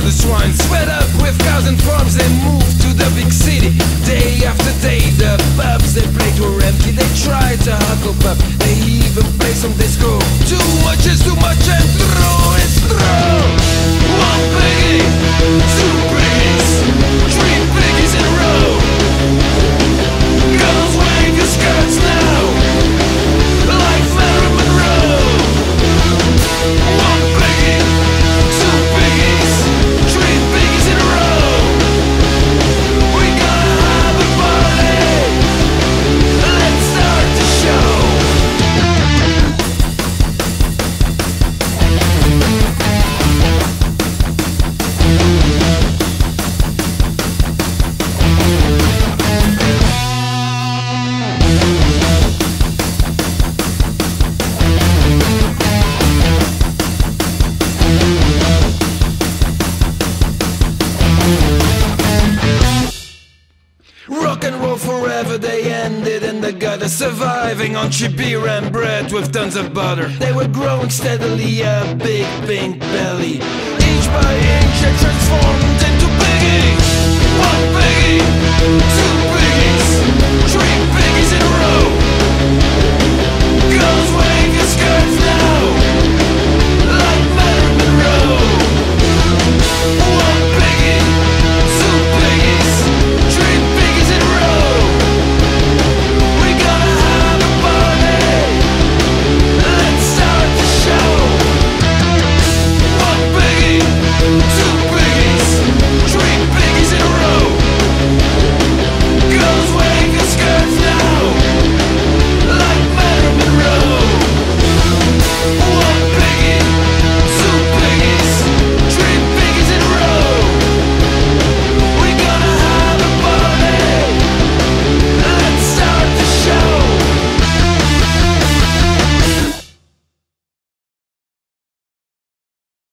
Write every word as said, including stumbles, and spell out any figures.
the swine. Spread up with cows and farms, they move to the big city. Day after day, the pubs they played were empty. They tried to huckle up, they even play some disco. Too much is too much and throw is throw. One piggy, two piggies, three piggies in a row. Girls wearing your skirts now, like Marilyn Monroe. One piggy, two piggies, three piggies in a row. We gonna have a party. Let's start the show. Rock and roll forever, they ended in the gutter, surviving on cheap beer and bread with tons of butter. They were growing steadily, a big pink belly. Inch by inch,